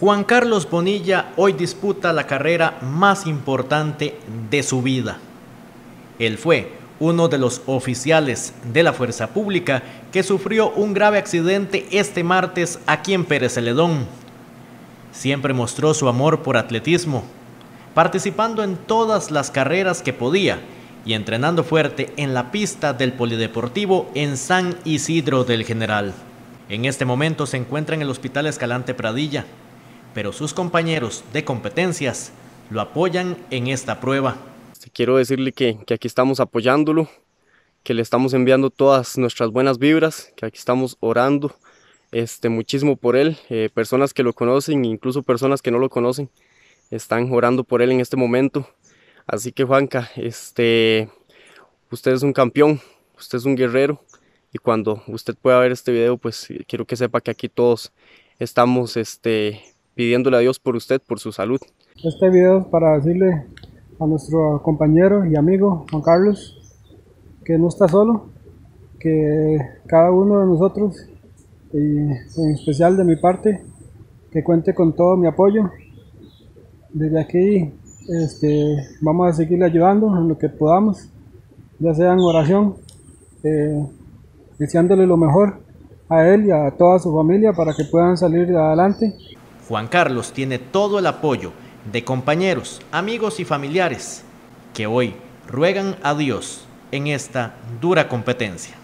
Juan Carlos Bonilla hoy disputa la carrera más importante de su vida. Él fue uno de los oficiales de la Fuerza Pública que sufrió un grave accidente este martes aquí en Pérez Celedón. Siempre mostró su amor por atletismo, participando en todas las carreras que podía y entrenando fuerte en la pista del Polideportivo en San Isidro del General. En este momento se encuentra en el Hospital Escalante Pradilla, pero sus compañeros de competencias lo apoyan en esta prueba. Quiero decirle que aquí estamos apoyándolo, que le estamos enviando todas nuestras buenas vibras, que aquí estamos orando muchísimo por él. Personas que lo conocen, incluso personas que no lo conocen, están orando por él en este momento. Así que Juanca, usted es un campeón, usted es un guerrero, y cuando usted pueda ver este video, pues quiero que sepa que aquí todos estamos pidiéndole a Dios por usted, por su salud. Este video es para decirle a nuestro compañero y amigo Juan Carlos que no está solo, que cada uno de nosotros, y en especial de mi parte, que cuente con todo mi apoyo. Desde aquí vamos a seguirle ayudando en lo que podamos, ya sea en oración, deseándole lo mejor a él y a toda su familia para que puedan salir adelante. Juan Carlos tiene todo el apoyo de compañeros, amigos y familiares que hoy ruegan a Dios en esta dura competencia.